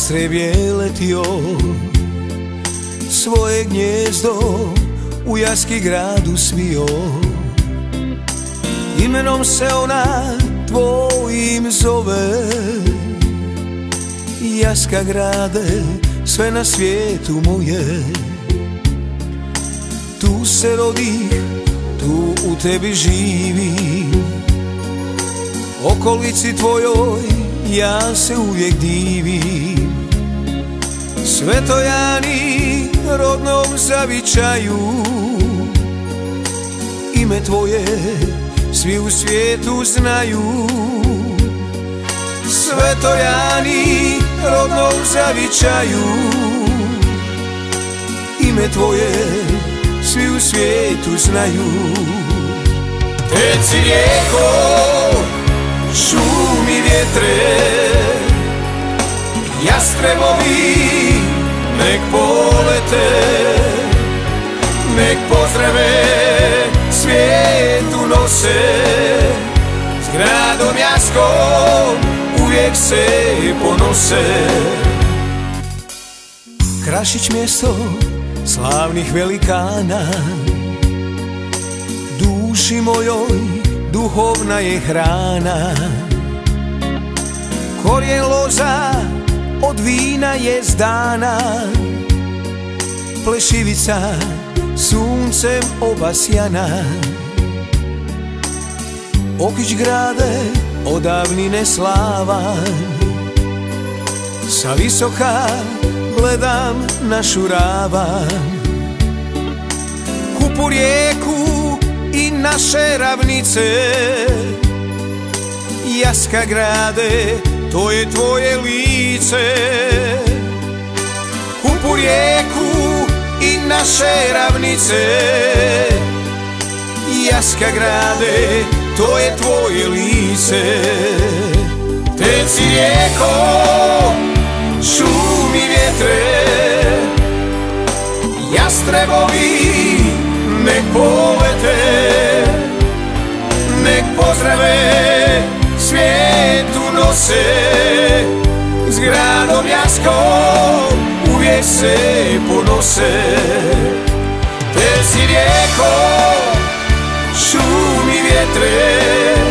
Jastreb je letio svoje gnjezdo u jaski gradu svio. Imenom se ona tvojim zove. Jaska grade, sve na svijetu moje. Tu se rodih, tu u tebi živim. Okolici tvojoj ja se uvijek divim. Svetojani rodnom zavičaju, ime tvoje svi u svijetu znaju. Svetojani rodnom zavičaju, ime tvoje svi u svijetu znaju. Teci rijeko, šumi vjetre, jastrebovi nek polete, nek pozdrave svijetu nose. S gradom Jaskom uvijek se ponose. Krašić mjesto slavnih velikana, duši mojoj duhovna je hrana. Korijen loza od vina je zdana, plešivica suncem obasjana. Okić grade odavnine slavan, sa visoka gledam našu ravan. Kupu rijeku i naše ravnice, Jaska grade, to je tvoje lice. Kupu rijeku i naše ravnice, Jaska grade, to je tvoje lice. Teci rijeko, šumi vjetre, jastrebovi nek polete, nek pozdrave svijetu nose. S gradom Jaskom uvijek se ponose. Teci rijeko, šumi vjetre,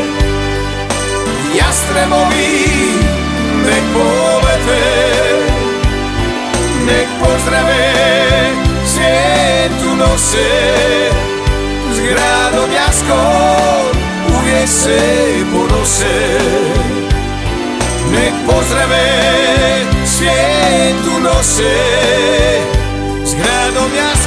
jastrebovi nek polete, nek pozdrave svijetu nose. S gradom Jaskom uvijek se ponose. Nek pozdrave svijetu nose. S gradom Jaskom